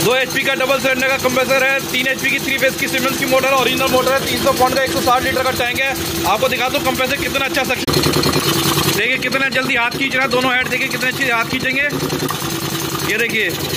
2 HP का double cylinder का compressor है, 3 HP की 3 फेज की सीमेंस की मोटर है, ओरिजिनल मोटर है, 300 पॉइंट का 160 लीटर का टैंक है। आपको दिखा दो कंप्रेसर कितना अच्छा सक्शन, देखिए कितना जल्दी हाथ खींच रहा है, दोनों हेड देखिए कितने अच्छे हाथ खींचेंगे। ये देखिए